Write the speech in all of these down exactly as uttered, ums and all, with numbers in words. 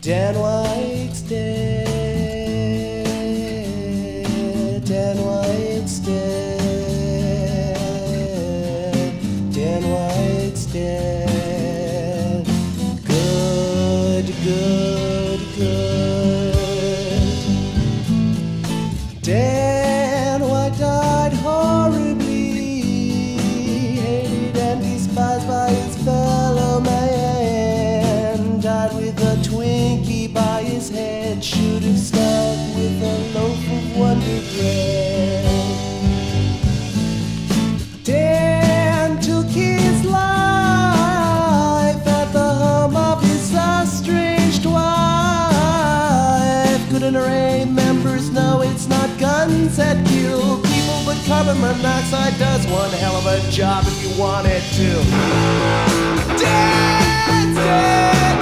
Dan White's dead. Dan White's dead. Dan White's dead. Good, good, good. Dan White died horribly, hated and despised by his fellow man. Died with a Twinkie by his head, should have stuck with a loaf of Wonder Bread. Dan took his life at the home of his estranged wife. Good N R A members know it's not guns that kill people, but carbon monoxide does one hell of a job if you want it to. Dan's dead,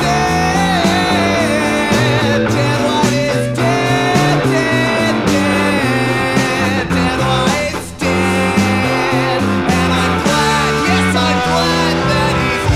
dead. Dan White is dead, dead, dead. Dan White's dead, and I'm glad, yes, I'm glad that he's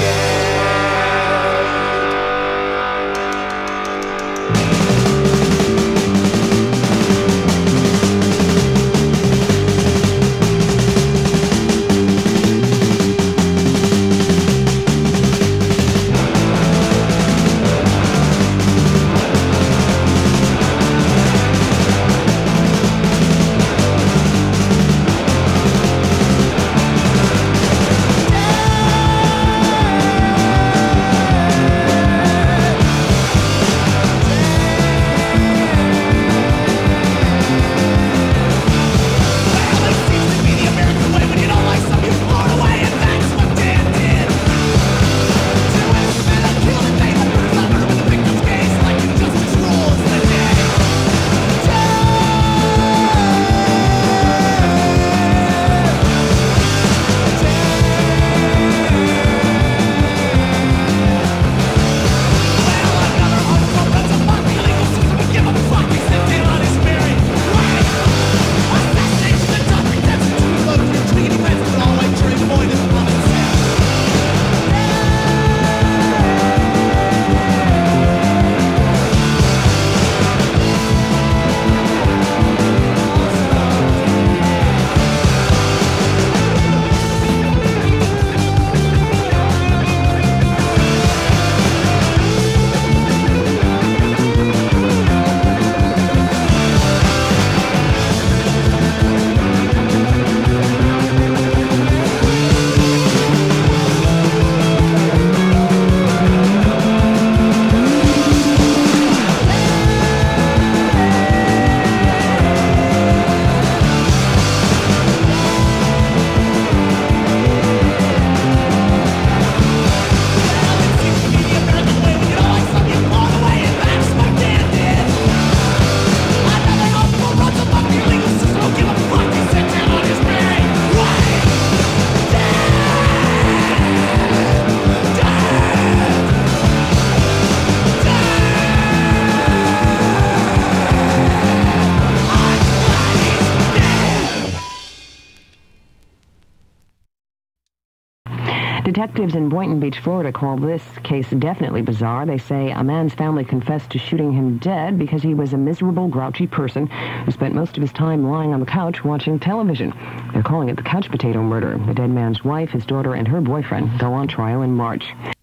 Detectives in Boynton Beach, Florida, call this case definitely bizarre. They say a man's family confessed to shooting him dead because he was a miserable, grouchy person who spent most of his time lying on the couch watching television. They're calling it the couch potato murder. The dead man's wife, his daughter, and her boyfriend go on trial in March.